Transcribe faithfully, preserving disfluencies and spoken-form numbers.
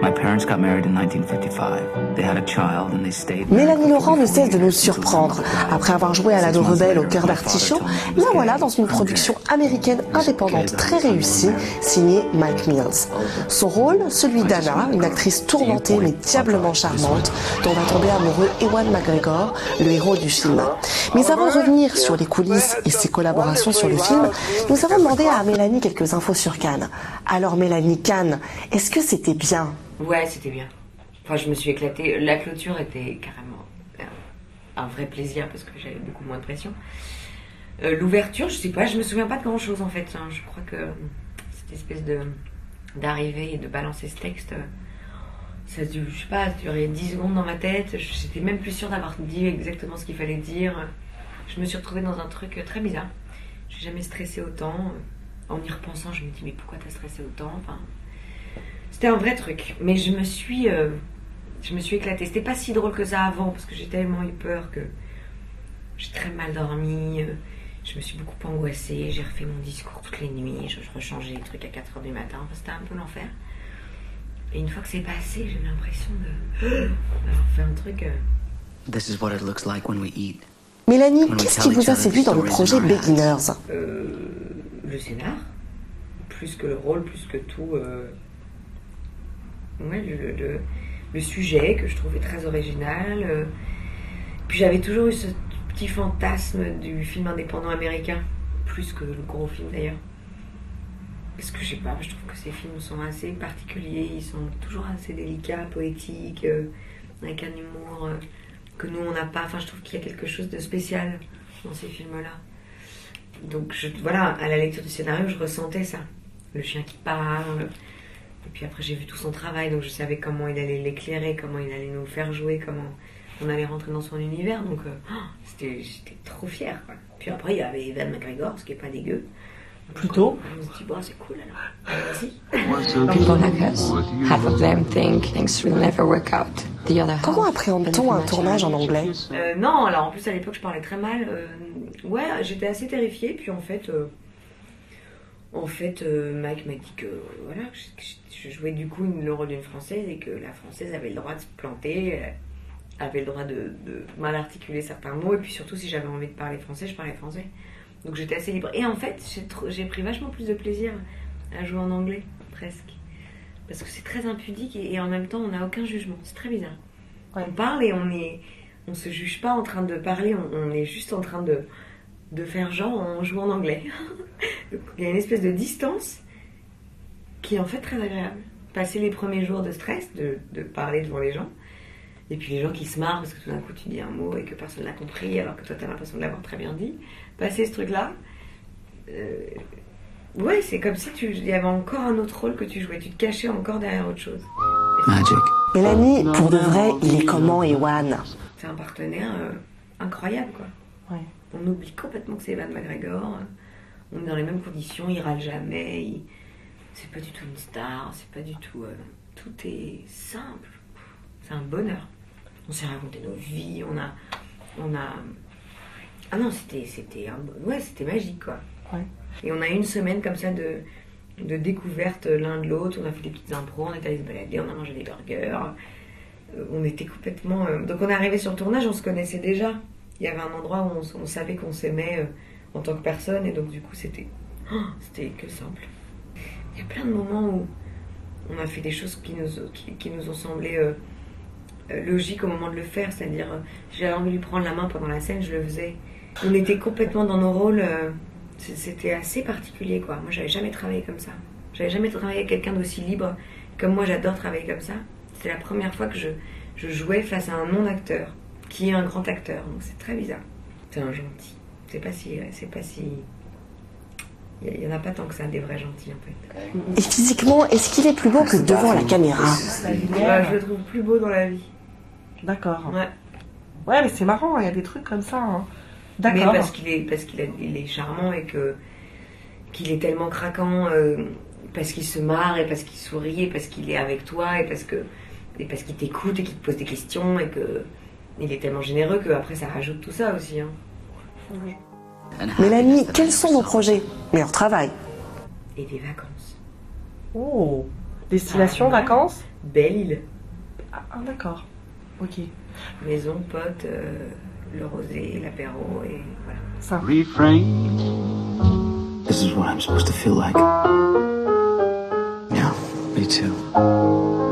Mélanie Laurent ne cesse de nous surprendre. Après avoir joué à l'ado rebelle au cœur d'artichaut, la voilà dans une production américaine indépendante très réussie, signée Mike Mills. Son rôle, celui d'Anna, une actrice tourmentée mais diablement charmante, dont va tomber amoureux Ewan McGregor, le héros du film. Mais avant de revenir sur les coulisses et ses collaborations sur le film, nous avons demandé à Mélanie quelques infos sur Cannes. Alors Mélanie, Cannes, est-ce que c'était bien? Ouais, c'était bien. Enfin, je me suis éclatée. La clôture était carrément un, un vrai plaisir parce que j'avais beaucoup moins de pression. Euh, L'ouverture, je sais pas, je me souviens pas de grand chose en fait. Hein. Je crois que cette espèce de d'arriver et de balancer ce texte, ça a dû, je sais pas, durer dix secondes dans ma tête. J'étais même plus sûre d'avoir dit exactement ce qu'il fallait dire. Je me suis retrouvée dans un truc très bizarre. J'ai jamais stressé autant. En y repensant, je me dis mais pourquoi t'as stressé autant? Enfin, c'était un vrai truc. Mais je me suis, euh, je me suis éclatée. C'était pas si drôle que ça avant parce que j'ai tellement eu peur que j'ai très mal dormi. Je me suis beaucoup angoissée. J'ai refait mon discours toutes les nuits. Je, je rechangeais les trucs à quatre heures du matin. Enfin, c'était un peu l'enfer. Et une fois que c'est passé, j'ai eu l'impression de d'avoir fait un truc. Euh... This is what it looks like when we eat. Mélanie, qu'est-ce qui vous a séduit dans le projet Beginners? euh, Le scénar, plus que le rôle, plus que tout. Euh... Ouais, le, le, le sujet que je trouvais très original. Euh... Puis j'avais toujours eu ce petit fantasme du film indépendant américain, plus que le gros film d'ailleurs. Parce que je sais pas, je trouve que ces films sont assez particuliers, ils sont toujours assez délicats, poétiques, euh, avec un humour euh, que nous on n'a pas. Enfin, je trouve qu'il y a quelque chose de spécial dans ces films-là. Donc je, voilà, à la lecture du scénario, je ressentais ça. Le chien qui parle. Et puis après, j'ai vu tout son travail, donc je savais comment il allait l'éclairer, comment il allait nous faire jouer, comment on allait rentrer dans son univers. Donc euh, oh, c'était, j'étais trop fière, quoi. Puis après, il y avait Ewan McGregor, ce qui est pas dégueu. Plutôt. On se dit, bon, c'est cool alors. Vas-y. People like us, half of them think things will never work out. The other half. Comment appréhende-t-on un tournage en anglais? euh, Non, alors en plus à l'époque je parlais très mal. Euh, ouais, j'étais assez terrifiée. Puis en fait, euh, en fait, euh, Mike m'a dit que voilà, je, je jouais du coup le rôle d'une Française et que la Française avait le droit de se planter, avait le droit de, de mal articuler certains mots. Et puis surtout, si j'avais envie de parler français, je parlais français. Donc j'étais assez libre. Et en fait, j'ai, trop, j'ai pris vachement plus de plaisir à jouer en anglais, presque. Parce que c'est très impudique et, et en même temps, on n'a aucun jugement. C'est très bizarre. Ouais. On parle et on est, on se juge pas en train de parler, on, on est juste en train de, de faire genre on joue en anglais. Donc, il y a une espèce de distance qui est en fait très agréable. Passer les premiers jours de stress, de, de parler devant les gens, et puis les gens qui se marrent parce que tout d'un coup tu dis un mot et que personne n'a compris alors que toi tu as l'impression de l'avoir très bien dit. Passer ce truc-là, euh, ouais, c'est comme si tu, il y avait encore un autre rôle que tu jouais, tu te cachais encore derrière autre chose. Magic. Mélanie, pour de vrai, il est comment, Ewan? C'est un partenaire euh, incroyable, quoi. Ouais. On oublie complètement que c'est Ewan McGregor. On est dans les mêmes conditions, il râle jamais. Il... C'est pas du tout une star, c'est pas du tout. Euh... Tout est simple. C'est un bonheur. On s'est raconté nos vies, on a, on a. Ah non, c'était, c'était, un... ouais, c'était magique, quoi. Ouais. Et on a eu une semaine comme ça de. de découverte l'un de l'autre, on a fait des petites impros, on est allé se balader, on a mangé des burgers, euh, on était complètement... Euh... Donc on est arrivé sur le tournage, on se connaissait déjà. Il y avait un endroit où on, on savait qu'on s'aimait euh, en tant que personne, et donc du coup c'était... Oh, c'était que simple. Il y a plein de moments où on a fait des choses qui nous, qui, qui nous ont semblé euh, euh, logiques au moment de le faire, c'est-à-dire euh, si j'avais envie de lui prendre la main pendant la scène, je le faisais. On était complètement dans nos rôles... Euh... C'était assez particulier, quoi. Moi, j'avais jamais travaillé comme ça. J'avais jamais travaillé avec quelqu'un d'aussi libre. Comme moi, j'adore travailler comme ça. C'est la première fois que je, je jouais face à un non-acteur, qui est un grand acteur. Donc c'est très bizarre. C'est un gentil. C'est pas si... C'est pas si... Il y en a pas tant que ça, des vrais gentils, en fait. Et physiquement, est-ce qu'il est plus beau que devant la caméra? Ouais, je le trouve plus beau dans la vie. D'accord. Ouais. Ouais, mais c'est marrant, il y a des trucs comme ça, hein. D'accord. Mais parce qu'il est, parce qu'il est, il est charmant et que qu'il est tellement craquant, euh, parce qu'il se marre et parce qu'il sourit et parce qu'il est avec toi et parce que et parce qu'il t'écoute et qu'il te pose des questions et que il est tellement généreux que après ça rajoute tout ça aussi. Hein. Oui. Mélanie, quels sont vos projets? Meilleur travail. Et des vacances. Oh. Destination, Ah, vacances? Belle île. Ah, ah, d'accord. Ok. Maison, pote, euh, le rosé, l'apéro et voilà. Ça. Refrain. This is what I'm supposed to feel like. Yeah, me too.